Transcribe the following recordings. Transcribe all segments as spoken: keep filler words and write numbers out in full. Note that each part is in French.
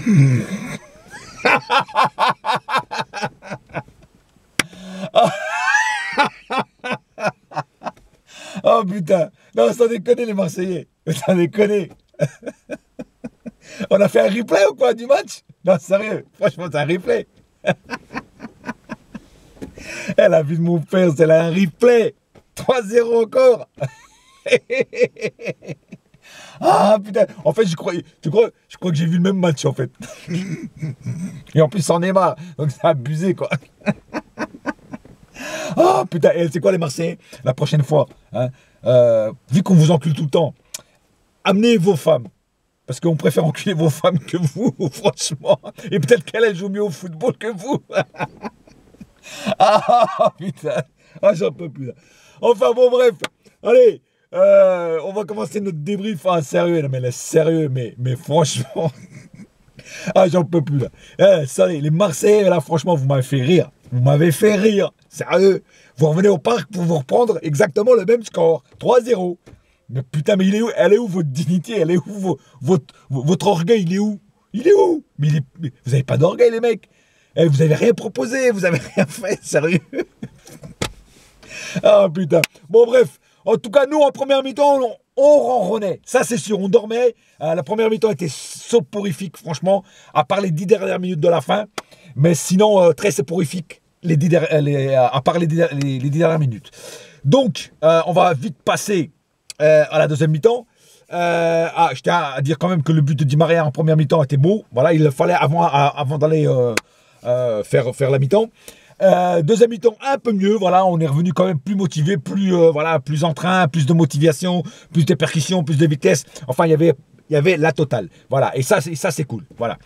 Oh putain, non, sans déconner les Marseillais, sans déconner. On a fait un replay ou quoi du match? Non, sérieux, franchement, c'est un replay. Elle a vu de mon père, c'est là un replay. trois zéro encore. Ah putain, en fait, je crois, tu crois, je crois que j'ai vu le même match en fait. Et en plus, c'en est marre, donc c'est abusé quoi. Ah putain, et c'est quoi les Marseillais? La prochaine fois, hein, euh, vu qu'on vous encule tout le temps, amenez vos femmes. Parce qu'on préfère enculer vos femmes que vous, franchement. Et peut-être qu'elle joue mieux au football que vous. Ah putain, ah j'en peux plus là. Enfin bon bref, allez, euh, on va commencer notre débrief. Ah sérieux, non mais là, sérieux, mais, mais franchement, ah j'en peux plus là. Eh, sérieux, les Marseillais là, franchement, vous m'avez fait rire. Vous m'avez fait rire, sérieux. Vous revenez au parc pour vous reprendre exactement le même score, trois zéro. Mais putain, mais il est où, elle est où votre dignité? Elle est où vos, votre, votre orgueil? Il est où? Il est où? Mais, il est, mais vous n'avez pas d'orgueil, les mecs. Eh, vous n'avez rien proposé, vous n'avez rien fait, sérieux. Ah putain. Bon, bref. En tout cas, nous, en première mi-temps, on, on ronronnait. Ça, c'est sûr, on dormait. Euh, la première mi-temps était soporifique, franchement, à part les dix dernières minutes de la fin. Mais sinon, euh, très soporifique, les dix der les, à part les dix, les, les dix dernières minutes. Donc, euh, on va vite passer Euh, à la deuxième mi-temps. Euh, ah, je tiens à dire quand même que le but de Di Maria en première mi-temps était beau. Voilà, il fallait avant, avant d'aller euh, euh, faire, faire la mi-temps. Euh, deuxième mi-temps un peu mieux. Voilà, on est revenu quand même plus motivé, plus euh, voilà, plus en train, plus de motivation, plus de percussion, plus de vitesse. Enfin, il y avait, il y avait la totale. Voilà, et ça, ça c'est cool. Voilà.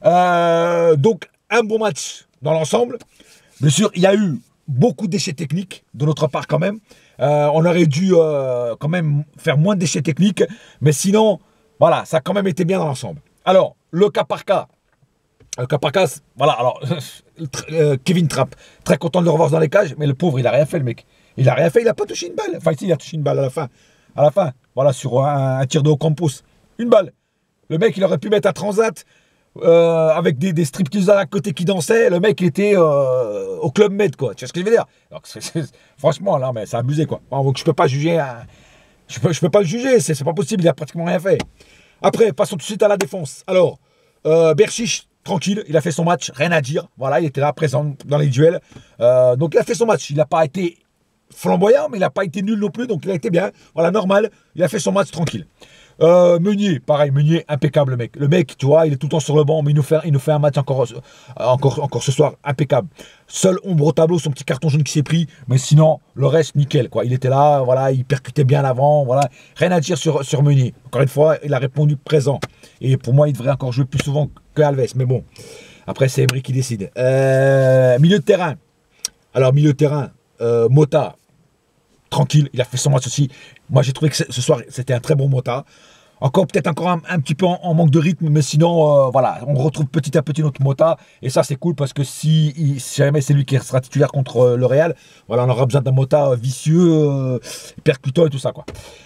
Euh, donc un bon match dans l'ensemble. Bien sûr, il y a eu beaucoup d'échecs techniques de notre part quand même. Euh, on aurait dû euh, quand même faire moins de déchets techniques, mais sinon, voilà, ça a quand même été bien dans l'ensemble. Alors, le cas par cas, le cas par cas, voilà, alors, euh, Kevin Trapp, très content de le revoir dans les cages, mais le pauvre, il a rien fait, le mec. Il a rien fait, il a pas touché une balle. Enfin, ici, il a touché une balle à la fin. À la fin, voilà, sur un, un tir de Ocampos. Une balle. Le mec, il aurait pu mettre un transat euh, avec des, des stripteaseurs à côté qui dansaient. Le mec, il était euh, au Club Med, quoi. Tu vois ce que je veux dire? Alors, c est, c est, franchement, là, mais c'est abusé, quoi. Bon, donc, je peux pas juger. Hein. Je peux, je peux pas le juger. C'est pas possible. Il a pratiquement rien fait. Après, passons tout de suite à la défense. Alors, euh, Berchiche, tranquille. Il a fait son match. Rien à dire. Voilà, il était là, présent dans les duels. Euh, donc, il a fait son match. Il n'a pas été flamboyant, mais il n'a pas été nul non plus. Donc, il a été bien. Voilà, normal. Il a fait son match tranquille. Euh, Meunier, pareil, Meunier, impeccable le mec. Le mec, tu vois, il est tout le temps sur le banc, mais il nous fait, il nous fait un match encore, encore, encore ce soir, impeccable. Seul ombre au tableau, son petit carton jaune qui s'est pris, mais sinon, le reste, nickel, quoi. Il était là, voilà, il percutait bien l'avant, voilà. Rien à dire sur, sur Meunier. Encore une fois, il a répondu présent. Et pour moi, il devrait encore jouer plus souvent que Alves, mais bon. Après, c'est Emery qui décide. Euh, milieu de terrain. Alors, milieu de terrain, euh, Mota. Tranquille, il a fait son match aussi. Moi, j'ai trouvé que ce soir, c'était un très bon Mota. Encore peut-être encore un, un petit peu en, en manque de rythme, mais sinon, euh, voilà, on retrouve petit à petit notre Mota. Et ça, c'est cool parce que si, il, si jamais c'est lui qui sera titulaire contre euh, le Real, voilà, on aura besoin d'un Mota vicieux, euh, percutant et tout ça, quoi.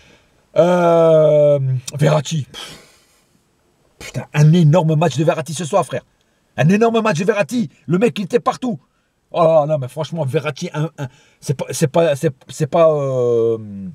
Euh, Verratti. Putain, un énorme match de Verratti ce soir, frère. Un énorme match de Verratti. Le mec, il était partout. Oh non, mais franchement, Verratti, c'est pas, c'est pas, c'est pas, euh,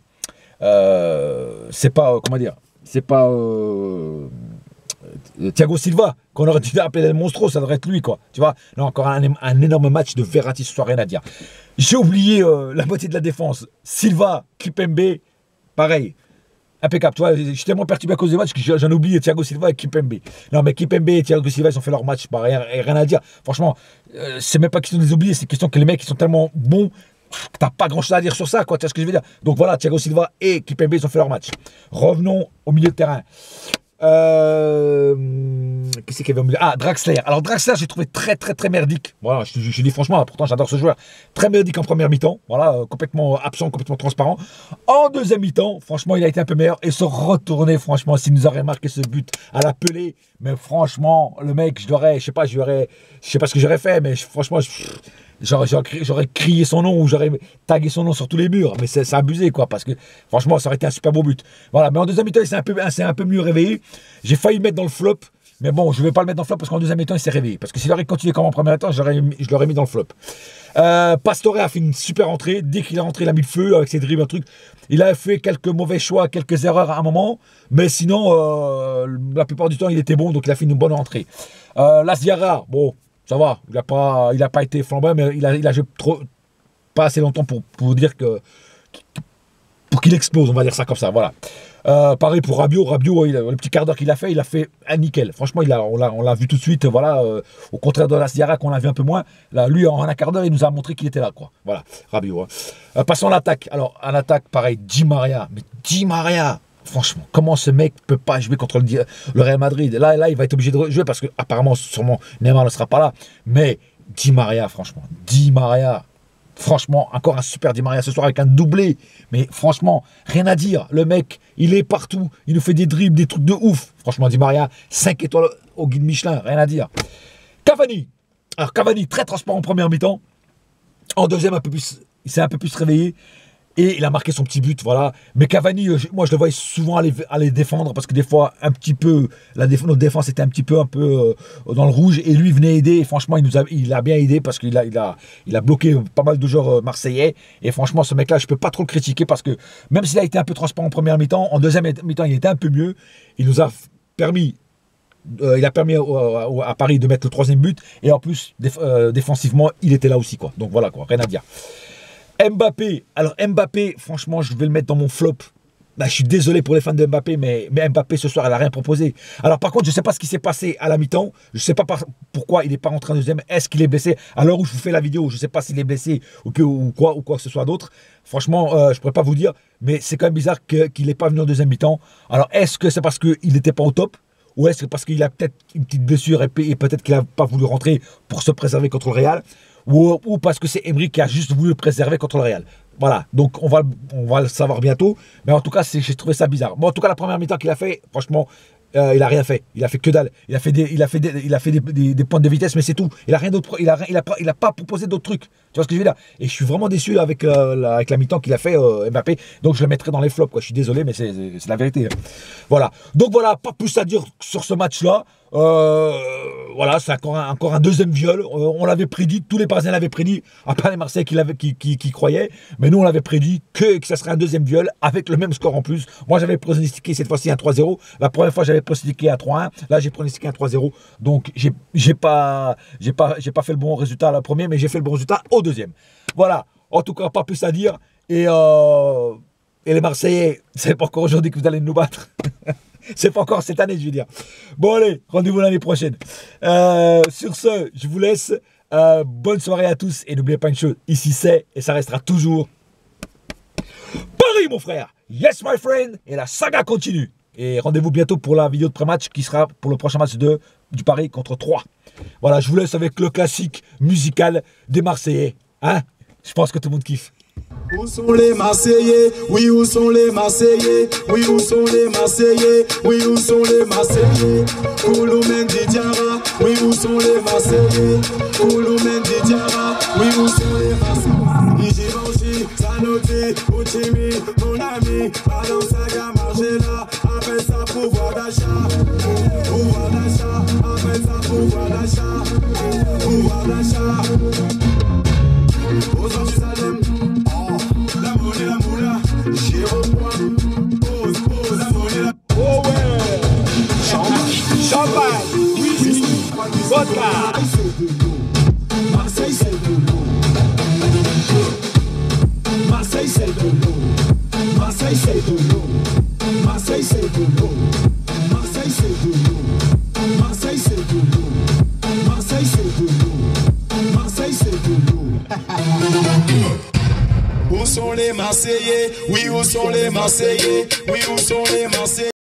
euh, c'est pas, comment dire, c'est pas euh, Thiago Silva qu'on aurait dû appeler le monstro, ça devrait être lui, quoi. Tu vois, là encore un, un énorme match de Verratti ce soir, rien à dire. J'ai oublié euh, la moitié de la défense. Silva, Kimpembe, pareil. Impeccable, tu vois, je suis tellement perturbé à cause des matchs que j'en ai oublié Thiago Silva et Kimpembe. Non, mais Kimpembe et Thiago Silva, ils ont fait leur match, bah, rien, rien à dire. Franchement, euh, c'est même pas question de les oublier, c'est question que les mecs, ils sont tellement bons que t'as pas grand chose à dire sur ça, quoi, tu vois ce que je veux dire. Donc voilà, Thiago Silva et Kimpembe, ils ont fait leur match. Revenons au milieu de terrain. Euh... Qu'est-ce qu'il y avait au milieu? Ah, Draxler. Alors Draxler, j'ai trouvé très très très merdique. Voilà, je, je, je dis franchement, pourtant j'adore ce joueur. Très merdique en première mi-temps. Voilà, euh, complètement absent, complètement transparent. En deuxième mi-temps, franchement, il a été un peu meilleur. Et se retourner, franchement, s'il nous aurait marqué ce but à la Pelé. Mais franchement, le mec, je l'aurais, je sais pas, je l'aurais, je sais pas ce que j'aurais fait, mais je, franchement, j'aurais crié son nom ou j'aurais tagué son nom sur tous les murs. Mais c'est abusé, quoi, parce que franchement, ça aurait été un super beau but. Voilà, mais en deuxième mi-temps, il s'est un peu, un peu mieux réveillé. J'ai failli le mettre dans le flop. Mais bon, je ne vais pas le mettre dans le flop parce qu'en deuxième mi-temps, il s'est réveillé. Parce que s'il aurait continué comme en premier mi-temps, je l'aurais mis dans le flop. Euh, Pastore a fait une super entrée. Dès qu'il est rentré, il a mis le feu avec ses dribbles, un truc. Il a fait quelques mauvais choix, quelques erreurs à un moment. Mais sinon, euh, la plupart du temps, il était bon. Donc, il a fait une bonne entrée. Euh, Las Diarra, bon, ça va. Il n'a pas, il a pas été flambant, mais il a, il a joué trop, pas assez longtemps pour, pour dire que... pour qu'il explose, on va dire ça comme ça, voilà. Euh, pareil pour Rabiot, Rabiot, il a, le petit quart d'heure qu'il a fait, il a fait un nickel. Franchement, il a, on l'a vu tout de suite, voilà. Euh, au contraire de Las Diarra qu'on a vu un peu moins, là, lui, en un quart d'heure, il nous a montré qu'il était là, quoi. Voilà, Rabiot. Hein. Euh, passons à l'attaque. Alors, en attaque, pareil, Di Maria. Mais Di Maria, franchement, comment ce mec peut pas jouer contre le, le Real Madrid? Là, là, il va être obligé de jouer parce que apparemment, sûrement, Neymar ne sera pas là. Mais Di Maria, franchement, Di Maria. Franchement, encore un super Di Maria ce soir avec un doublé. Mais franchement, rien à dire. Le mec, il est partout. Il nous fait des dribbles, des trucs de ouf. Franchement, Di Maria, cinq étoiles au guide Michelin. Rien à dire. Cavani. Alors, Cavani, très transparent en première mi-temps. En deuxième, un peu plus, il s'est un peu plus réveillé. Et il a marqué son petit but, voilà. Mais Cavani, moi, je le voyais souvent aller, aller défendre parce que des fois, un petit peu, la déf notre défense était un petit peu, un peu euh, dans le rouge. Et lui, il venait aider. Et franchement, il nous a, il a bien aidé parce qu'il a, il a, il a bloqué pas mal de joueurs marseillais. Et franchement, ce mec-là, je peux pas trop le critiquer parce que même s'il a été un peu transparent en première mi-temps, en deuxième mi-temps, il était un peu mieux. Il nous a permis... Euh, il a permis à, à, à Paris de mettre le troisième but. Et en plus, déf euh, défensivement, il était là aussi, quoi. Donc voilà, quoi. Rien à dire. Mbappé, alors Mbappé, franchement, je vais le mettre dans mon flop. Bah, je suis désolé pour les fans de Mbappé, mais, mais Mbappé, ce soir, elle n'a rien proposé. Alors, par contre, je ne sais pas ce qui s'est passé à la mi-temps. Je ne sais pas par, pourquoi il n'est pas rentré en deuxième. Est-ce qu'il est blessé? À l'heure où je vous fais la vidéo, je ne sais pas s'il est blessé ou, que, ou, quoi, ou quoi que ce soit d'autre. Franchement, euh, je ne pourrais pas vous dire. Mais c'est quand même bizarre qu'il n'ait pas venu en deuxième mi-temps. Alors, est-ce que c'est parce qu'il n'était pas au top? Ou est-ce que parce qu'il a peut-être une petite blessure et, et peut-être qu'il n'a pas voulu rentrer pour se préserver contre le Real? Ou, ou parce que c'est Emery qui a juste voulu le préserver contre le Real. Voilà, donc on va, on va le savoir bientôt. Mais en tout cas, j'ai trouvé ça bizarre. Bon, en tout cas, la première mi-temps qu'il a fait, franchement, euh, il a rien fait. Il a fait que dalle. Il a fait des, il a fait des, il a fait des, des, des pointes de vitesse, mais c'est tout. Il a rien d'autre. Il a, il a pas, il a pas proposé d'autres trucs. Tu vois ce que je veux dire? Et je suis vraiment déçu avec, euh, la, avec la mi-temps qu'il a fait euh, Mbappé. Donc je le mettrai dans les flops, quoi. Je suis désolé, mais c'est la vérité. Voilà. Donc voilà, pas plus à dire sur ce match-là. Euh, voilà, c'est encore un, encore un deuxième viol. Euh, on l'avait prédit, tous les Parisiens l'avaient prédit, à part les Marseillais qui, qui, qui, qui croyaient. Mais nous, on l'avait prédit que, que ça serait un deuxième viol avec le même score en plus. Moi, j'avais pronostiqué cette fois-ci un trois zéro. La première fois, j'avais pronostiqué un trois un. Là, j'ai pronostiqué un trois zéro. Donc, j'ai pas, j'ai pas, j'ai pas fait le bon résultat à la première, mais j'ai fait le bon résultat au deuxième. Voilà. En tout cas, pas plus à dire. Et, euh, et les Marseillais, c'est pas encore aujourd'hui que vous allez nous battre. C'est pas encore cette année, je veux dire. Bon, allez, rendez-vous l'année prochaine. Euh, sur ce, je vous laisse. Euh, bonne soirée à tous. Et n'oubliez pas une chose, ici c'est, et ça restera toujours Paris, mon frère. Yes, my friend. Et la saga continue. Et rendez-vous bientôt pour la vidéo de pré-match qui sera pour le prochain match de, du Paris contre Troyes. Voilà, je vous laisse avec le classique musical des Marseillais. Hein? Je pense que tout le monde kiffe. Où sont les Marseillais? Oui, où sont les Marseillais? Oui, où sont les Marseillais? Oui, où sont les Marseillais? Kouloumen Didiara. Oui, où sont les Marseillais? Kouloumen Didiara. Oui, où sont les Marseillais? Ijibanchi, Sanoté, Uchimi, mon ami. Balance Saga, Margela. Appelle ça pouvoir d'achat. Pouvoir d'achat. Appelle ça pouvoir d'achat. Pouvoir d'achat. Aux Jérusalem. Oh ouais! Champagne, whisky, vodka. Marseille c'est de l'eau. Marseille c'est de l'eau. Marseille c'est de l'eau. Marseille c'est de l'eau. Marseille c'est de l'eau. Marseille c'est de l'eau. Marseille c'est de l'eau. Marseille c'est de l'eau. Où sont les Marseillais? Oui, où sont les Marseillais? Oui, où sont les Marseillais?